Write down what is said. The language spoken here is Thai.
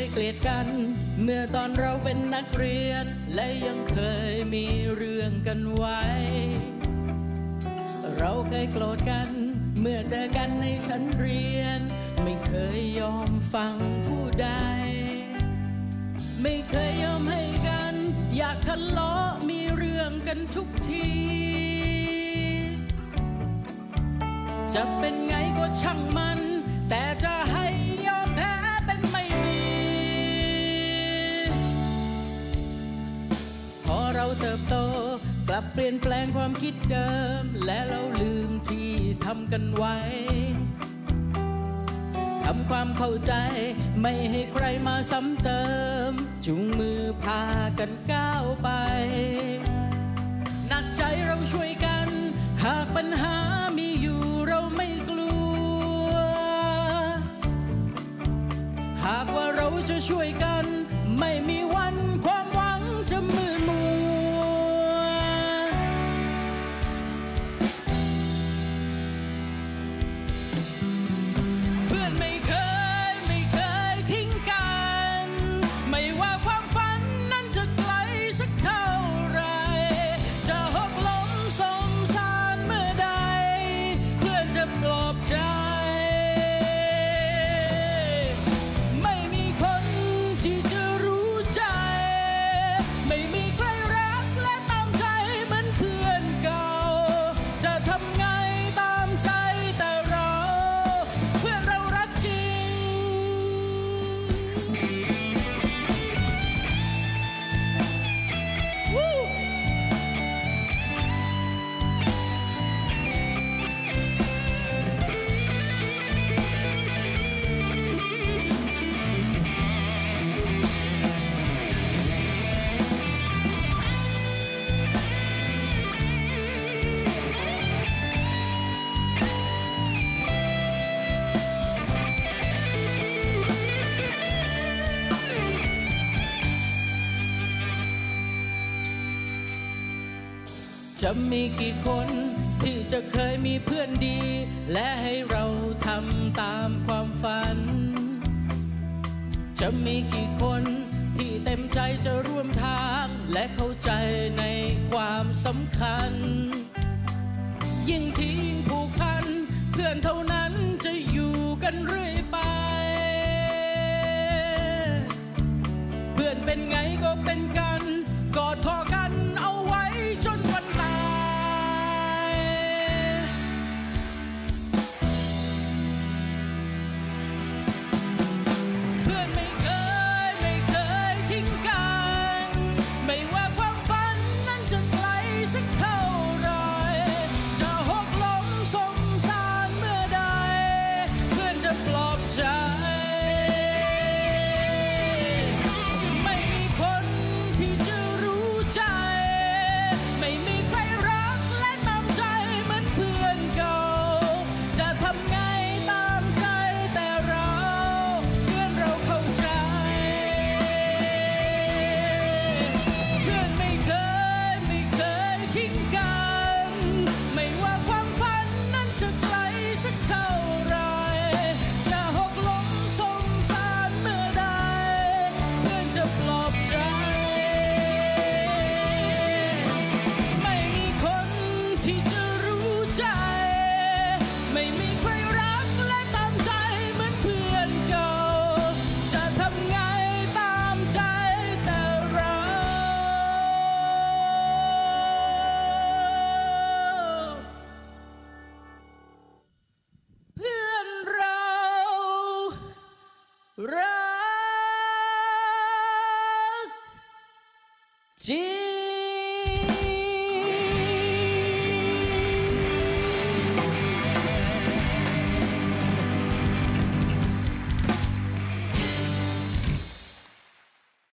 เกลียดกันเมื่อตอนเราเป็นนักเรียนและยังเคยมีเรื่องกันไว้เราเคยโกรธกันเมื่อเจอกันในชั้นเรียนไม่เคยยอมฟังผู้ใดไม่เคยยอมให้กันอยากทะเลาะมีเรื่องกันทุกทีจะเป็นไงก็ช่างมันแต่จะให้ยอมแพ้เป็นไม่มีพอเราเติบโตกลับเปลี่ยนแปลงความคิดเดิมและเราลืมที่ทำกันไว้ทำความเข้าใจไม่ให้ใครมาซ้ำเติมจูงมือพากันก้าวไปหนักใจเราช่วยกันหากปัญหามีอยู่เราไม่กลัวหากว่าเราจะช่วยกันไม่มีวันความหวังจะมืดมัวเพื่อนไม่เคยทิ้งกันไม่ว่าความฝันนั้นจะไกลสักเท่าไรจะหกล้มสมสารเมื่อใดเพื่อนจะปลอบใจไม่มีคนที่จะรู้ใจไม่มีใครรักและตามใจเหมือนเพื่อนเก่าจะทำไงตามใจแต่เราเพื่อนเรารักจริงจะมีกี่คนที่จะเคยมีเพื่อนดีและให้เราทำตามความฝันจะมีกี่คนที่เต็มใจจะร่วมทางและเข้าใจในความสำคัญยิ่งที่ยิ่งผูกพันเพื่อนเท่านั้นจะอยู่กันเรื่อยไปเพื่อนเป็นไงก็เป็นกันกอดคอกันเอาไว้จนวันตายเพื่อนไม่เคยทิ้งกันไม่ว่าความฝันนั้นจะไกลสักเท่าไรจะหกล้มสมสารเมื่อใดเพื่อนจะปลอบใจไม่มีคนที่จะรู้ใจไม่มีใครรักและตามใจเหมือนเพื่อนเก่าจะทำไงตามใจแต่เราเพื่อนเราเข้าใจเพื่อนไม่เคยทิ้งกันไม่ว่าความฝันนั้นจะไกลสักเท่าไรจะหกล้มสมสารเมื่อใดเพื่อนจะปลอบใจไม่มีคนที่จะรู้ใจไม่มีใครรักและตามใจเหมือนเพื่อนเก่าจะทำไงตามใจแต่เราเพื่อนเรารักจริง